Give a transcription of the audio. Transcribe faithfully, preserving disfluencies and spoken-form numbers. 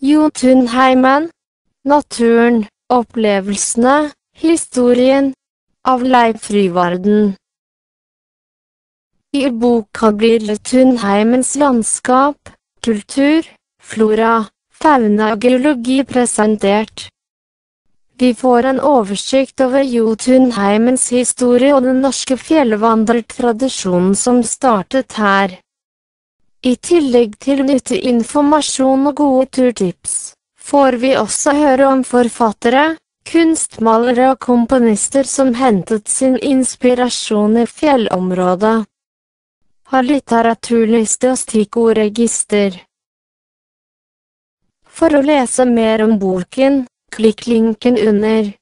Jotunheimen, naturen, opplevelsene, historien, av Leif Fryvarden. I boka blir Jotunheimens landskap, kultur, flora, fauna og geologi presentert. Vi får en oversikt over Jotunheimens historie og den norske fjellvandrertradisjonen som startet her. I tillegg til nyttig informasjon og gode turtips, får vi også høre om forfattere, kunstmalere og komponister som hentet sin inspirasjon i fjellområdet. Har litteraturliste og stikkordregister. For å lese mer om boken, klikk linken under.